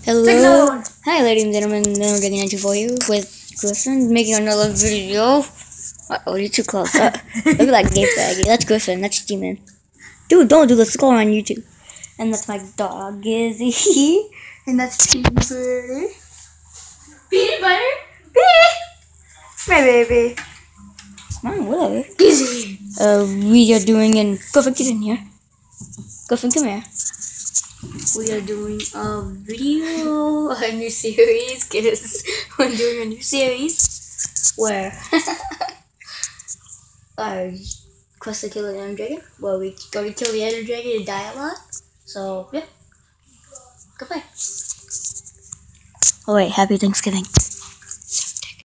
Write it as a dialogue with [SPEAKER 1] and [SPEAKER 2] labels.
[SPEAKER 1] Hello. Hi, ladies and gentlemen. We're getting into for you with Griffin making another video. Oh, you're too close. Look at that gay faggy. That's Griffin. That's Demon. Dude, don't do this. Go on YouTube. And that's my dog, Gizzy. And that's Peanut Butter.
[SPEAKER 2] Peanut butter?
[SPEAKER 1] My baby. Mom, whatever.
[SPEAKER 2] Gizzy.
[SPEAKER 1] We are doing an... Griffin, get in here. Griffin, come here. We are doing a video, a new series, because we're doing a new series where our quest to kill the Ender Dragon, where we go to kill the Ender Dragon and die a lot. So, yeah. Goodbye. Oh wait, happy Thanksgiving.